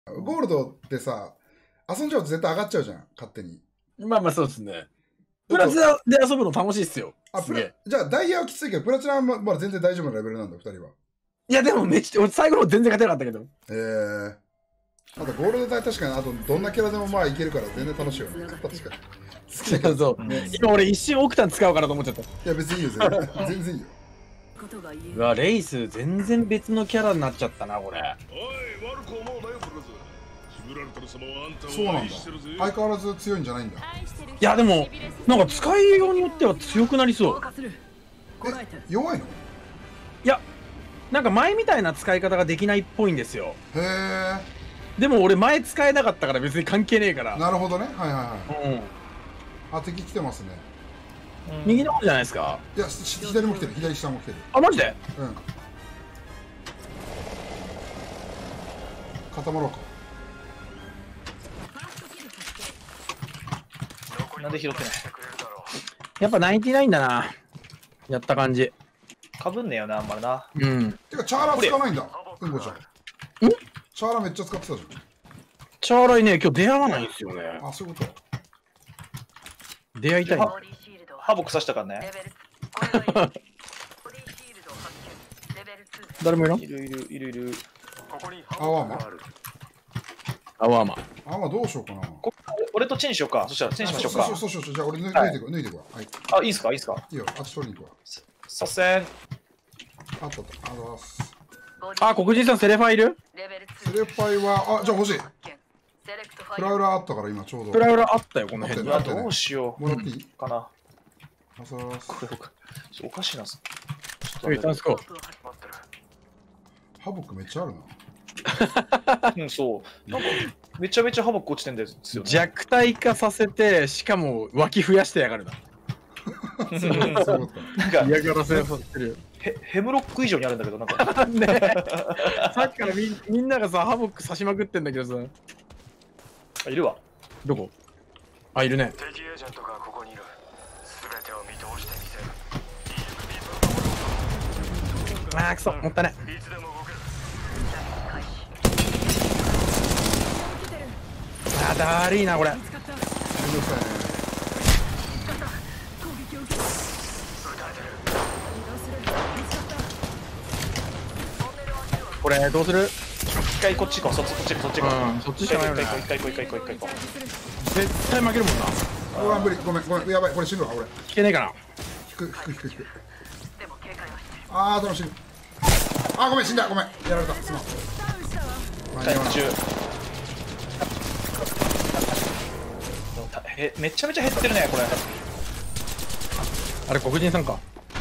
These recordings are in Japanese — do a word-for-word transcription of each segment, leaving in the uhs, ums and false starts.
ゴールドってさ、遊んじゃうと絶対上がっちゃうじゃん、勝手に。 まあまあそうですね。プラチナで遊ぶの楽しいっすよ。 あ、プラじゃあダイヤはきついけど、プラチナはまだ全然大丈夫なレベルなんだ、ふたりは。 いやでもめっちゃ、俺最後の全然勝てなかったけど。 ええー。あとゴールド帯確かに、あとどんなキャラでもまあいけるから全然楽しいよね。確かに。好きだけど。 そうそう、ね、今俺一瞬オクタン使おうかなと思っちゃった。いや別にいいよ、全然。全然いいよ。 うわ、レイス全然別のキャラになっちゃったな、これ。 そうなんだ。相変わらず強いんじゃないんだ。いやでもなんか使いようによっては強くなりそう。 え、弱いの？ いや、なんか前みたいな使い方ができないっぽいんですよ。 へえ。 でも俺前使えなかったから別に関係ねえから。 なるほどね。はいはいはい。 うん。 あ、敵来てますね。 右の方じゃないですか？ いや、左も来てる。左下も来てる。 あ、マジで？ うん。固まろうか。 なんで拾ってない？ やっぱナインティナインだな。やった感じ。 かぶんねえよな、あんまりな。 うん。 てか、チャーラ使わないんだ。うんこちゃん。ん？チャーラめっちゃ使ってたじゃん。 チャーライね、今日出会わないんですよね。 あ、そういうこと。 出会いたいな。 ハボク刺したからね。 誰もいる？ いるいるいるいる。 アワーマアワーマ。 アワーマどうしようかな。 俺とチェンしようか。そしたらチェンしましょうか。 そうそうそうそう。じゃあ俺抜いていくわ。抜いていくわ。はい。 あ、いいっすかいいっすか。 いいよ。あっち取りに行くわ。 させん。 あったあった。ありがとうございます。 あ、黒人さんセレファいる？ セレファイは、あ、じゃあ欲しい。プラウラあったから今ちょうど。 プラウラあったよ、この辺に。 うわ、どうしよう。 もらっていいかな。 あざーす。 これおかしいな。ちょっと待って。 ハボックめっちゃあるな。 うん、そう。なんか、めちゃめちゃハボック落ちてんですよね。 弱体化させて、しかも脇増やしてやがるな。 なんか、 嫌がらせさせてるよ。 ヘヘムロック以上にあるんだけど、なんか。 ねさっきからみみんながさ、ハボック刺しまくってんだけどさ。 あ、いるわ。 どこ？あ、いるね。 敵エージェントがここにいる。すべてを見通してみせる。 あー、くそ、もったいない。 いつでも動ける。 あー、だるいな、これ。これ、どうする？ 一回こっち行こう、そっち、こっち行こう、そっち行こうん、そっちしかないよね。 う。一回行こう、一回行こう、一回行こう。 絶対負けるもんな。 うわ、無理。ごめん、ごめん。やばい。これ死ぬわ、俺。 引けねえかな。 引く、引く、引く、引く。あー、でも死ぬ。あー、ごめん、死んだ。ごめん。やられた。すまん。 回復中。へめちゃめちゃ減ってるね、これ。 あれ、黒人さんか。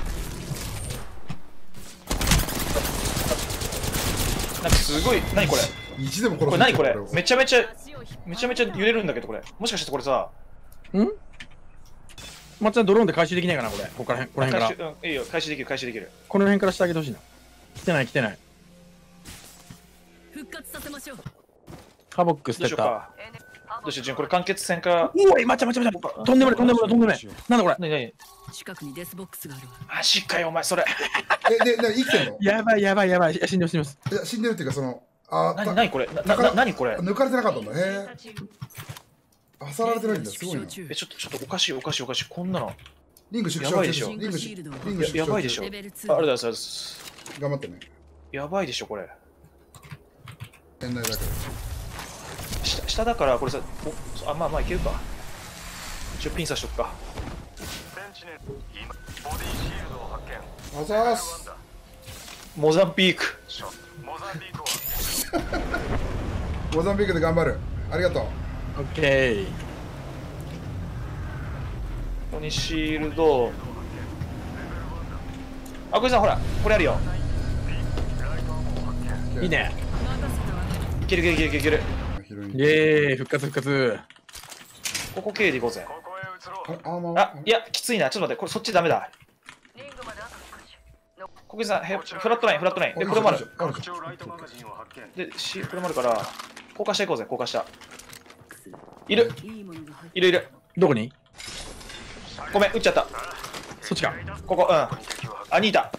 なんかすごい、何これ。 一でも殺これ何これ。めちゃめちゃ、めちゃめちゃ揺れるんだけど、これ。もしかしてこれさ。 ん？まっちゃんドローンで回収できないかな、これ。ここから、この辺から。 うん、いいよ、回収できる、回収できる。 この辺からしてあげてほしいな。来てない、来てない。 復活させましょう。 ハボック捨てた。 どうしよう、順、これ完結戦か。 おい、待ち待ち待ち。とんでもない、とんでもない、とんでもない。なんだこれ。 何何？ 近くにデスボックスがあるわ。 マジかよ、お前、それ。 え、で、で、生きてんの？ やばい、やばい、やばい。死んでます、死んでます。 いや、死んでるっていうか、その、あー、何これ。な、な、何これ。 抜かれてなかったんだ。へえ。挟られてないんだ。すごいな。 え、ちょっと、ちょっとおかしい、おかしい、おかしい。こんなの。 リング縮小中。リング縮小。リング縮小。 やばいでしょ。ありがとうございます。 頑張ってね。 やばいでしょ、これ。 園内だけど。 下、下だから、これさ、あ、まあまあいけるか。一応ピン刺しとくか。 あざーす。 モザンビーク。 モザンビークで頑張る。ありがとう。 オッケー。 ここにシールド。あ、これさん、ほら、これあるよ。 いいね。 いけるいけるいけるいける。 イエーイ、復活復活。 ここ経でいこうぜ。 あ、 あ、いや、きついな。ちょっと待って、これそっちダメだ。ここさん、フラットライン、フラットライン。で、これもある。で、しこれもあるから、硬化していこうぜ、硬化した。いるいるいる。 どこに？ ごめん、撃っちゃった。 そっちか。 ここ、うん。アニータ。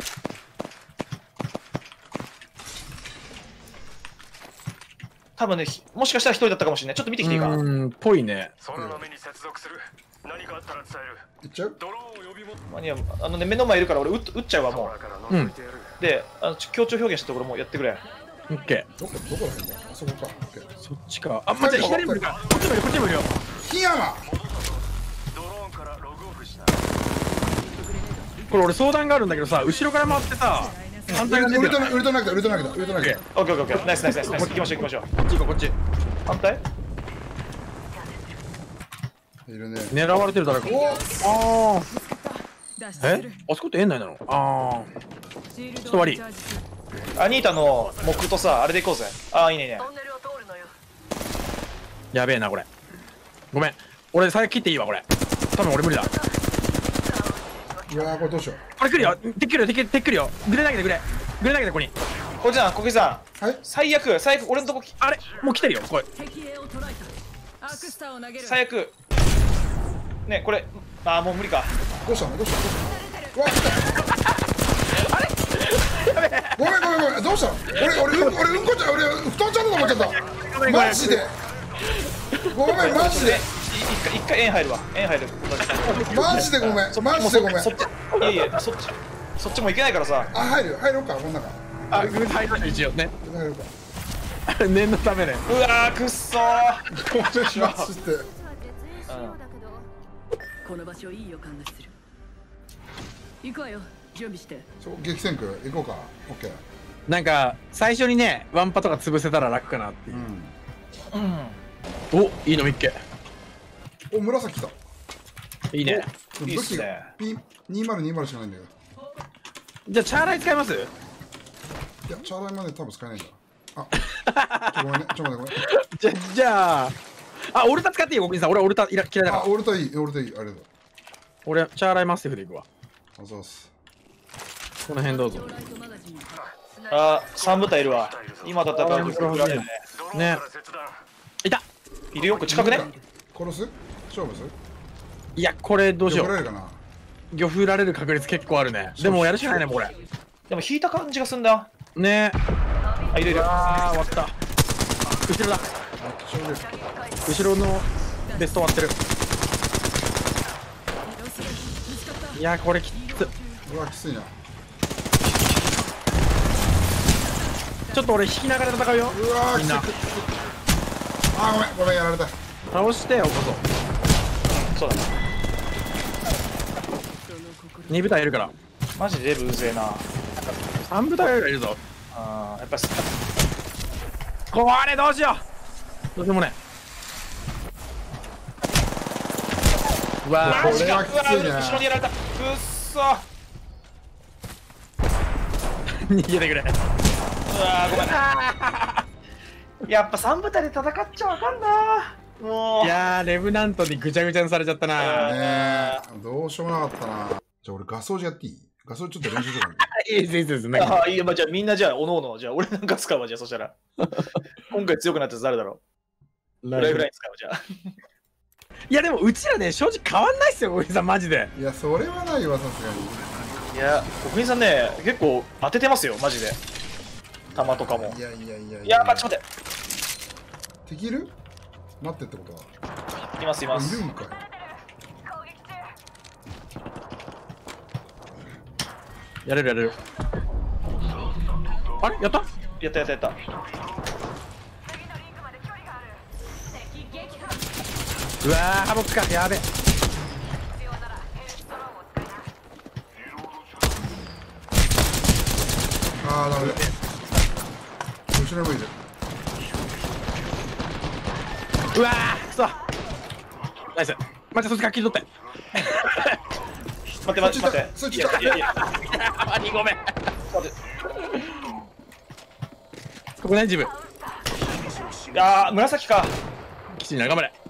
多分ね、ひもしかしたら一人だったかもしれない。ちょっと見てきていいか。 うーん、ぽいね。 空の目に接続する。何かあったら伝える。 いっちゃう？ ドローンを呼びも。 まあいやあのね、目の前いるから俺撃っ撃っちゃうわ、も空からうん覗いてやる。 う。で、あのちょ強調表現したところもうやってくれ。 オッケどこどこら辺だ？あそこか。オッケー。 ー。そっちか。あ、待って、左もいるか。こっちもいる、こっちもいるよ。 檜山。 ドローンからログオフした。 これ俺相談があるんだけどさ、後ろから回ってさ、反対ウルが出てる。 トラウルトラ投げたウルトラ投げたウルトラ投げた。 オッケーオッケーオッケー。ナイスナイスナイスナイス。行きましょう行きましょう。 こっち行こう、こっち。 反対いるね。 狙われてる誰か。 おああ。えあそこって園内なの？ああ。ちょっと悪い。 アニータの木とさ、あれで行こうぜ。ああ、いいねいいね。 やべえな、これ。ごめん。俺、最悪切っていいわ、これ。多分俺無理だ。 うわーこれどうしよこれ来るよ。敵来るよ、敵敵来るよ。グレ投げてくれ。グレ投げてここに。 こいつさん、こいつさん。 う。はい。 最悪、最悪、俺のとこき、 あれもう来てるよ、これ。 敵兵を捕らえた。アクスタを投げる。 最悪。ね、これ、ああ、もう無理か。 どうしたのどうしたのどうしたの？うわ来た。あれ？ごめんごめんごめん。どうしたの？俺俺うん俺うんこちゃん俺布団ちゃんだと思っちゃった。マジで。ごめんマジで。 一回、一回円入るわ。円入る。 マジでごめんマジでごめん。 そっち、いやいや、そっち、そっちも行けないからさ。 あ入る入ろうかこの中。 あ、グレ入りました、一応ね。 入ろうか。 念のためね。 うわー、くっそー。 ごめんマジで。 この場所いい予感がする。行くわよ。準備して。 そう激戦区行こうか。オッケー。 なんか、最初にね、ワンパとか潰せたら楽かなっていうう。 ん。 うん。 お、いいの見っけ。 お紫来た。 いいね。 いいっすね。 ピにまるにまるしかないんだよ。 じゃあ、チャーライ使います？ いやチャーライまで多分使えないんだ。あ、ちょごめんねちょごめんねごめん。 じゃ、じゃあ、あ、オルタ使っていいよ、国さん。俺、オルタいら嫌いだかあら。 俺といい俺といいありがとう。 俺、チャーライマスティフでいくわ。 あざっす。 この辺どうぞ。 ライトマガジン。 あー、三部隊いるわ。今戦うと振られるね。 ドローンねから切断。 いた。 いるよ、これ近くね。 殺す？勝負する？ いや、これどうしよう。 怒られるかな。 魚振られる確率結構あるね。でもやるしかないね、もうこれ。 でも引いた感じがすんだ。 ねえ。 あ、いるいる。 あー、終わった。後ろだ。 勝負。 後ろのベスト終わってる。いや、これきつ。 うわきついな。 ちょっと俺引きながら戦うよ。 うわみんなきつい。あごめんごめんやられた。 倒してよこそ。 そうだ。 に部隊いるから。 マジでレブうぜえな。 さん部隊がいるぞ。 あー、やっぱり、 これどうしよう。どうしようもねえ。うわー、 これはきついねうわ後ろにやられた。くっそー。 逃げてくれ。 うわー、ごめん。やっぱ三部隊で戦っちゃあかんな。もう。 いやー、レブナントにぐちゃぐちゃにされちゃったな。 ねえどうしようもなかったな。じゃあ俺ガソージやっていい？ガソージちょっと練習しようかな。 いいです、いいです。なんかああ、いいよ、まあ、じゃあみんなじゃあ、おのおの、じゃあ俺なんか使うわ、じゃあそしたら。今回強くなったやつ誰だろう？フライフライ使うわ、じゃあ。 いや、でもうちらね、正直変わんないっすよ、おじさん、マジで。 いやそれはないわさすがに。 いや、国民さんね、結構当ててますよ、マジで。弾とかも。 いやいやいやいや、まあ、ちょっと待って。 敵いる？待ってってことは。 います、います。 いるんかい。 やれるやれる。あれやったやったやったやった。 うわー、ハボックか、やべえ。 ああダメだ。後ろにもいる。 うわー、くそ。ナイス。またそっちから切り取って。 待って待って待って。 そっちいやいやいや、 あ、にごめん。 待って。 ここね、自分。 あー、紫か。 きちんな、頑張れ。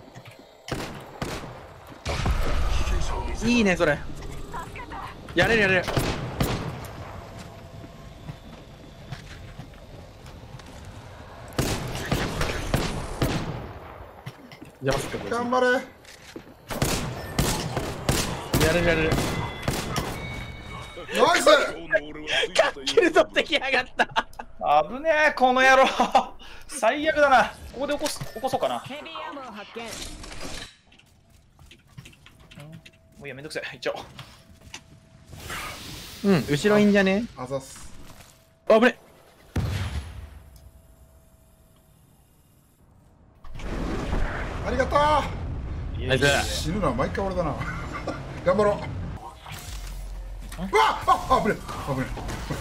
いいね、それ。やれるやれる。邪魔すっか、これ。 頑張れ。 やれるやれる。 ナイス。 キル取ってきやがった。 危ねえ、この野郎。 最悪だな。ここで起こす起こそうかな。 ヘビーアモー発見。 もういいや、めんどくせえ。いっちゃおう。 うん、後ろいいんじゃね。 あざっす。 あぶね。 ありがとう。 ナイス。 死ぬのは毎回俺だな。頑張ろう。うわっ、あ、あぶね、あぶね。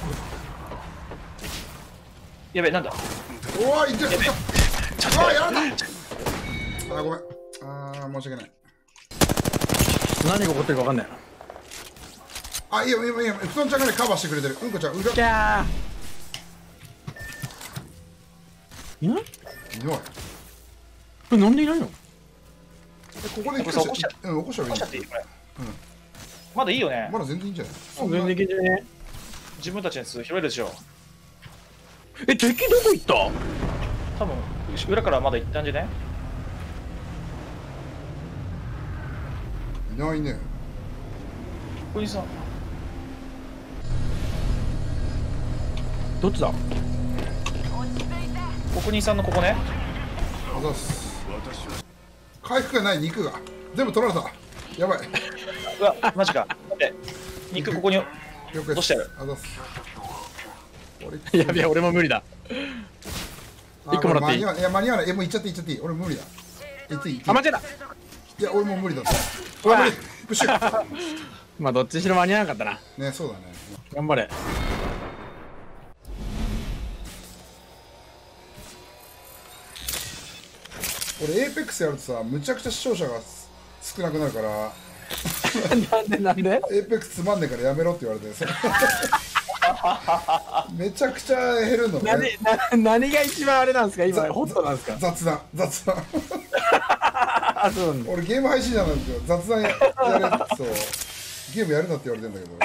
やべえ、なんだ。 おわ、いってる。うわ、やられた。あ、ごめん。あー、申し訳ない。 何が起こってるかわかんない。 あ、いいよ、いいよ、いいよ。布団ちゃんがね、カバーしてくれてる。うんこちゃん、うんこキャー。いない？ いない。 え、なんでいないの？ え、ここでこれさ起こしちゃうん、起こしちゃえばいいんだ起こしちゃっていいこれ。まだいいよね。 まだ全然いいんじゃない？ 全然いけんじゃね。 自分たちのやつ拾えるでしょ。 え、敵どこ行った？ 多分、裏からまだ行ったんじゃね？ いないね。 ここにさ、 どっちだ？ ここにさんのここね。 あざっす。回復がない、肉が。全部取られた。やばい。 うわ、マジか。待って、肉ここに了解です。 どうしてる？ あざっす。 やべえ、俺も無理だ。 あ一個もらっていい？ 間に合わないいや、間に合わない。え、もう行っちゃって行っちゃっていい。俺無理だ。行っていい？行っていいあ、間違えた。 いや、俺も無理だった。 うわあ、無理。プッシュ。 まあ、どっちにしろ間に合わなかったな。 ね、そうだね。 頑張れ。 俺、エーペックスやるとさ、むちゃくちゃ視聴者が少なくなるから、 なんでなんで？ エーペックスつまんねえからやめろって言われて、それめちゃくちゃ減るの何ね。 な何が一番あれなんですか？今ホットなんですか？ 雑談、雑談。 あ、そうなんだ。 俺ゲーム配信者なんですよ。雑談ややれそうゲームやるなって言われてんだけど。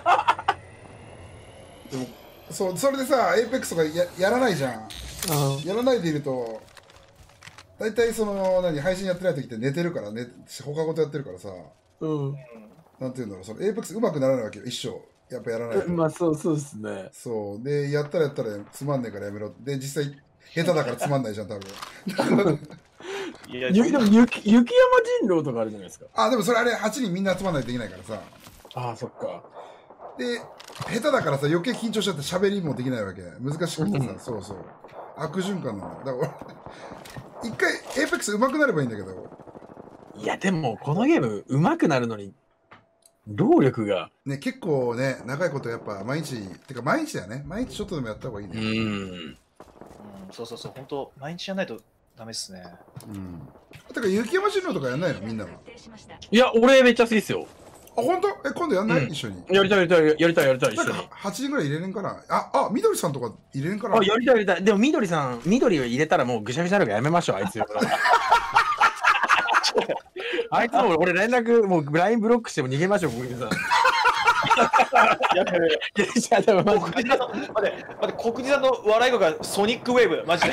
でもそうそれでさ、エーペックスとかややらないじゃん。やらないでいると、大体その何配信やってない時って寝てるからね、他事やってるからさ、 うん。 なんていうんだろう、そのエーペックス上手くならないわけよ、一生。やっぱやらないと。 まあ、そうそうですね。 そうで、やったらやったらつまんねえからやめろ。で、実際下手だからつまんないじゃん、多分。 いや、 ゆでも雪雪山人狼とかあるじゃないですか。 あ、でもそれあれはちにんみんな集まんないといけないからさ。 ああ、そっか。 で、下手だからさ、余計緊張しちゃって喋りもできないわけ。難しくてさ、 うんそうそう。悪循環なの。だから俺、一回、エーペックス上手くなればいいんだけど、 いや、でも、このゲーム、上手くなるのに、労力が。 ね、結構ね、長いことやっぱ毎日、てか毎日だよね。毎日ちょっとでもやった方がいいね。 ん。 うん、そうそうそう、本当毎日やらないとダメっすね。 うん。てか、雪山人狼とかやんないのみんなは。 いや、俺めっちゃ好きっすよ。 あ、本当？え、今度やんない、 うん一緒に。 やりたいやりたいやりたいやりたい、一緒になんか。はちにんぐらい入れれんかなあ、あ、みどりさんとか入れれんかなあ、やりたいやりたい。でも、緑さん、緑を入れたらもうぐしゃぐしゃなるからやめましょう、あいつ。あいつも俺連絡、もう ライン ブロックしても逃げましょう、小栗さん。 やべやべ。 いや、でもマジ国地さんの、待って、待って、国地さんの笑い声がソニックウェーブ、マジで。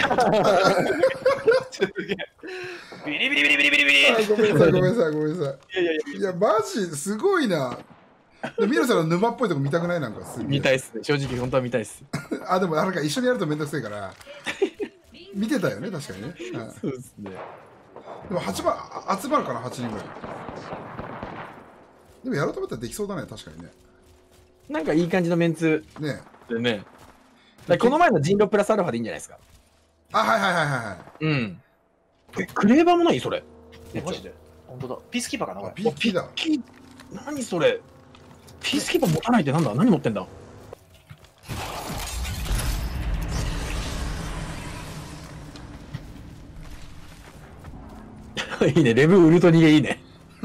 ビリビリビリビリビリビリ。 あごめんなさい、ごめんなさい、ごめんなさいやいやいい。いや、マジ、すごいな。でミロさんの沼っぽいとこ見たくないなんかすげえ見たいっすね。正直、本当は見たいっす。 あ、でもなんか一緒にやるとめんどくせえから、見てたよね、確かにね。はいそうですね。 でもはちばんあ集まるかな、はちにんぐらい。でもやろうと思ったらできそうだね、確かにね。 なんかいい感じのメンツねでね。だこの前の人狼プラスアルファでいいんじゃないですか。 あ、はいはいはいはいはい。 うん。え、クレーバーもないそれ。 や。マジで。本当だ。ピースキーパーかな、こあ、 れ。 ピーピーだ。 キ何それ。ピースキーパー持たないってなんだ。何持ってんだ。いいね、レブウルト逃げいいね。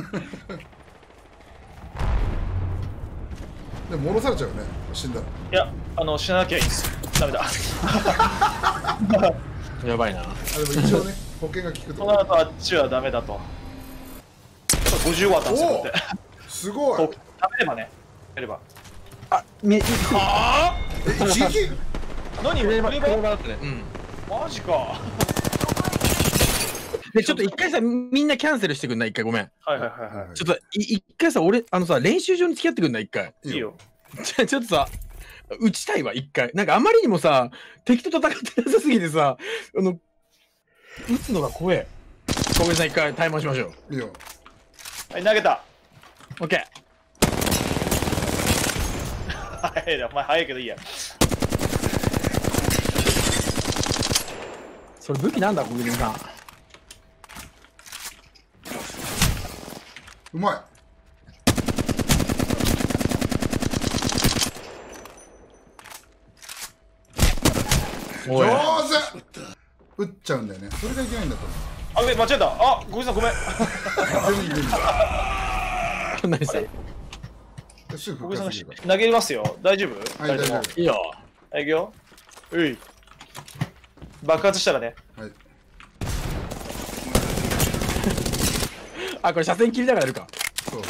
でも戻されちゃうよね、死んだら。 いや、あの、死ななきゃいいです。ダメだ。 やばいな。 あ、でも一応ね、保険が効くと。 その後あっちはダメだと。ごじゅうワットあったんですよ、こうやって。 すごい。 こう食べればね、やれば。 あ、め、 あえ、一撃あ何クレーバー、クレークレーバーバーだったね。うん。 マジか。 で、ちょっと一回さ、みんなキャンセルしてくんない一回ごめん。 はいはいはいはちょっと、い一回さ、俺、あのさ、練習場に付き合ってくんない一回。 い。いいよ。 ちょちょっとさ、 撃ちたいわ、一回。なんかあまりにもさ、敵と戦ってなさすぎてさ、あの、撃つのが怖え。小栗さん一回タイマーしましょう。 いいよ。 はい投げた。 オッケ早いなお前早いけどいいや。 それ武器なんだ、小栗さん。 うまい。 おい。 上手。撃っちゃうんだよね。それがいけないんだと思う。 あ間違えた。あ小木さんごめん。 全然いいんだ。 何したすぐ小木さん復活するか投げますよ。大丈夫？ はい二人とも大丈いいよ。 はい、いくよ。うい。爆発したらね。 ら。はい。 あ、これ車線切りながらやるか。 そう。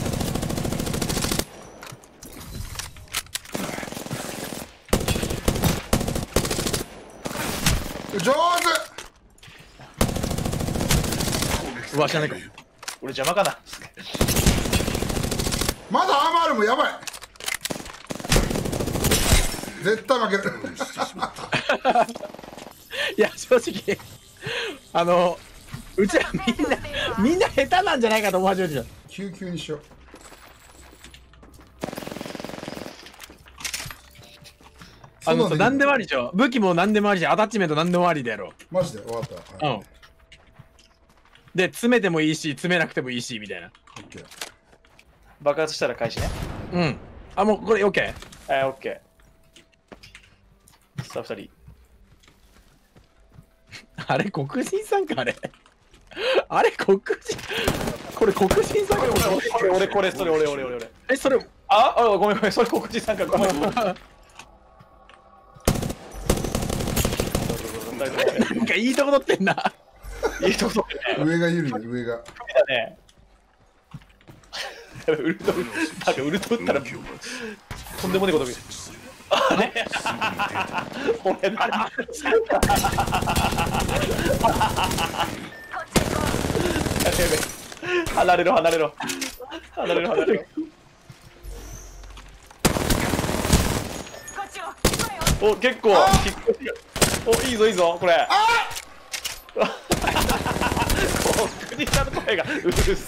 上手。 うわ、知らないか。 俺邪魔かな。 まだアーマールもやばい。絶対負ける。 いや、正直、あの、うちはみんな、みんな下手なんじゃないかと思い始めてる。 救急にしよう。 あのさ、 そんなんでもあり。 りでしょ。武器もなんでもありじゃん。アタッチメントなんでもありでやろマジで終わった。 う。うはい。 ん。で、詰めてもいいし、詰めなくてもいいし、みたいな。 オッケー。 爆発したら開始ね。 うん。あ、もうこれ OK？ はい、オッケー。さあ、二人。 あれ、黒人さんか、あれ。あれ、黒人。これ黒人さんか。 俺、俺、これ、それ、俺、俺、俺、俺。 え、それ、 あ、あ、ごめん、ごめん、それ黒人さんか、ごめん。 なんかいいとこ取ってんな。 いいとこ取ってね。 上が有利だ、上が。 首だね。ウルト、なんかウルト打ったら、とんでもねえこと見る。あれ俺だ。やべやべ。離れろ、離れろ。離れろ、離れろ。お、結構、引っ越しが。お、いいぞ、いいぞ、これ。あ国さんの声がうるさい。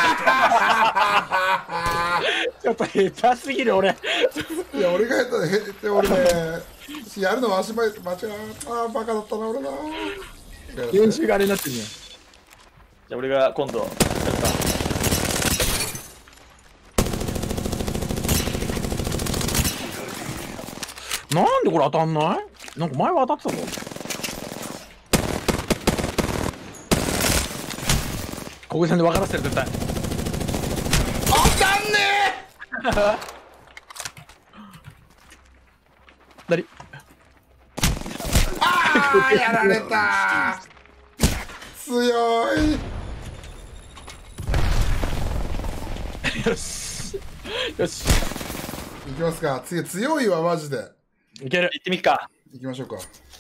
ちょっと下手すぎる、俺。 いや、俺がやったら、へって俺ね、やるの足前、間違えた。あー、バカだったな、俺な。 練習があれになってるね。 じゃあ俺が今度やったなんでこれ当たんない？なんか前は当たってたぞ。小栗さんで分からせてる、絶対。 当たんね何？ あー、やられた。強い。 よし。よし。 いきますか。次強いわ、マジで。 いける。 行ってみっか。 行きましょうか。